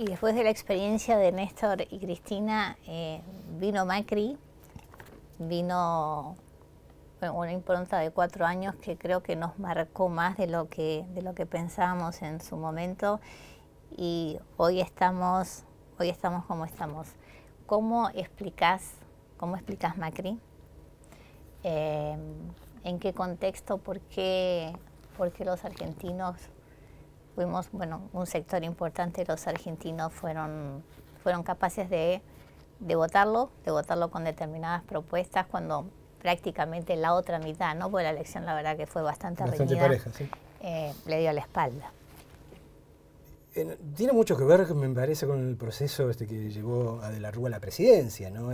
Y después de la experiencia de Néstor y Cristina, vino Macri, vino una impronta de 4 años que creo que nos marcó más de lo que pensábamos en su momento, y hoy estamos como estamos. ¿Cómo explicás Macri? ¿En qué contexto? ¿Por qué los argentinos fuimos, un sector importante de los argentinos fueron capaces de votarlo con determinadas propuestas, cuando prácticamente la otra mitad, ¿no? Porque la elección, la verdad, que fue bastante reñida, pareja, sí. Le dio la espalda. Tiene mucho que ver, me parece, con el proceso que llevó a De la Rúa a la presidencia, ¿no?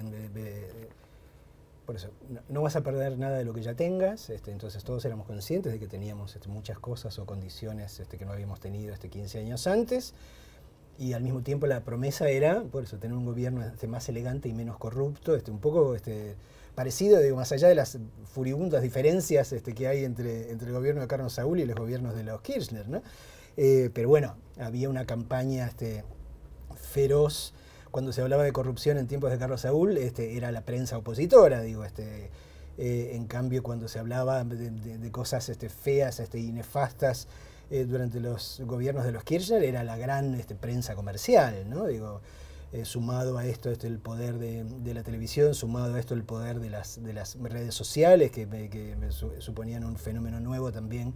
Por eso, no vas a perder nada de lo que ya tengas, entonces todos éramos conscientes de que teníamos muchas cosas o condiciones que no habíamos tenido 15 años antes, y al mismo tiempo la promesa era, por eso, tener un gobierno más elegante y menos corrupto, un poco parecido, digo, más allá de las furibundas diferencias que hay entre el gobierno de Carlos Saúl y los gobiernos de los Kirchner, ¿no? Pero bueno, había una campaña feroz. Cuando se hablaba de corrupción en tiempos de Carlos Saúl, era la prensa opositora, digo, en cambio cuando se hablaba de cosas feas y nefastas durante los gobiernos de los Kirchner, era la gran prensa comercial, ¿no? Digo, sumado a esto el poder de la televisión, sumado a esto el poder de las redes sociales, que suponían un fenómeno nuevo también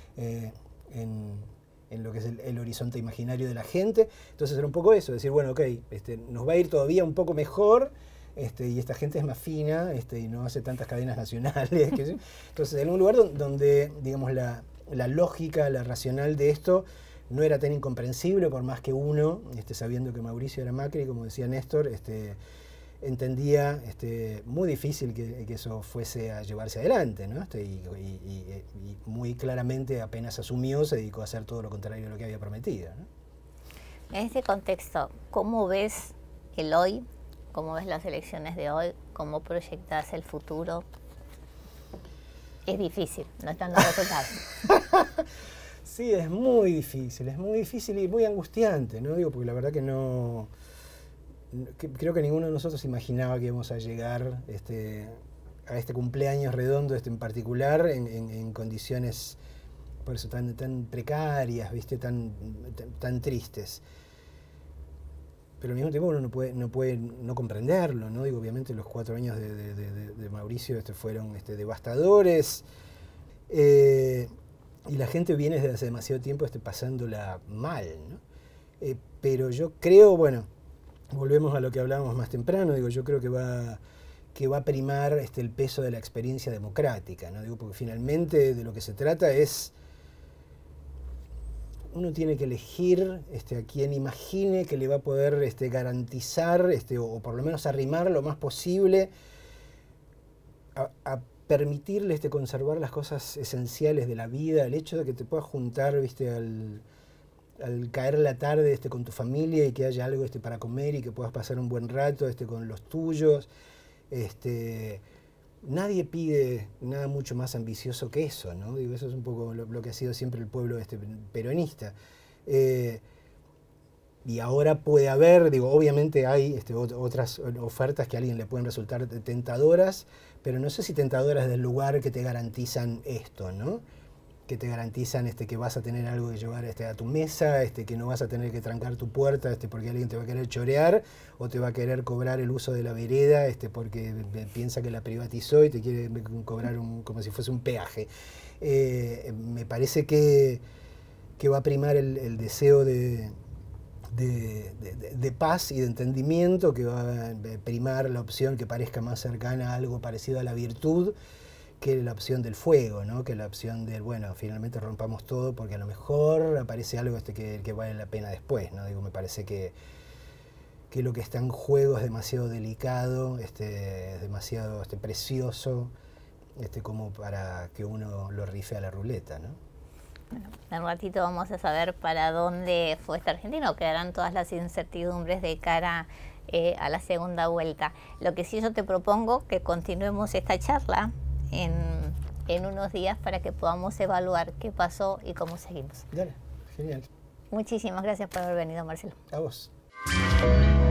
en lo que es el horizonte imaginario de la gente. Entonces era un poco eso, decir, bueno, ok, nos va a ir todavía un poco mejor, y esta gente es más fina, y no hace tantas cadenas nacionales. Entonces, en un lugar donde digamos, la lógica, la racional de esto no era tan incomprensible, por más que uno, sabiendo que Mauricio era Macri, como decía Néstor, entendía muy difícil que eso fuese a llevarse adelante, ¿no? Y muy claramente, apenas asumió, se dedicó a hacer todo lo contrario de lo que había prometido, ¿no? En este contexto, ¿cómo ves el hoy? ¿Cómo ves las elecciones de hoy? ¿Cómo proyectas el futuro? Es difícil, no están los resultados. Sí, es muy difícil y muy angustiante, ¿no? Digo, porque la verdad que creo que ninguno de nosotros imaginaba que íbamos a llegar a este cumpleaños redondo en particular en condiciones, por eso, tan precarias, ¿viste? Tan tristes. Pero al mismo tiempo uno no puede no comprenderlo, ¿no? Digo, obviamente los 4 años de Mauricio fueron devastadores, y la gente viene desde hace demasiado tiempo pasándola mal, ¿no? Pero yo creo, bueno, volvemos a lo que hablábamos más temprano, digo, yo creo que va a primar el peso de la experiencia democrática, ¿no? Digo, porque finalmente de lo que se trata es, uno tiene que elegir a quien imagine que le va a poder garantizar, o por lo menos arrimar lo más posible a permitirle conservar las cosas esenciales de la vida, el hecho de que te puedas juntar, ¿viste? al caer la tarde con tu familia, y que haya algo para comer, y que puedas pasar un buen rato con los tuyos. Nadie pide nada mucho más ambicioso que eso, ¿no? Digo, eso es un poco lo que ha sido siempre el pueblo peronista. Y ahora puede haber, digo, obviamente hay otras ofertas que a alguien le pueden resultar tentadoras, pero no sé si tentadoras del lugar que te garantizan esto, ¿no? Que te garantizan que vas a tener algo que llevar a tu mesa, que no vas a tener que trancar tu puerta porque alguien te va a querer chorear, o te va a querer cobrar el uso de la vereda porque piensa que la privatizó y te quiere cobrar como si fuese un peaje. Me parece que va a primar el deseo de paz y de entendimiento, que va a primar la opción que parezca más cercana a algo parecido a la virtud, que la opción del fuego, ¿no? Que la opción del, bueno, finalmente rompamos todo porque a lo mejor aparece algo que vale la pena después, ¿no? Digo, me parece que lo que está en juego es demasiado delicado, es demasiado precioso, como para que uno lo rife a la ruleta, ¿no? Bueno, en un ratito vamos a saber para dónde fue Argentina, o quedarán todas las incertidumbres de cara a la segunda vuelta. Lo que sí yo te propongo, que continuemos esta charla en unos días para que podamos evaluar qué pasó y cómo seguimos. Dale, genial. Muchísimas gracias por haber venido, Marcelo. A vos.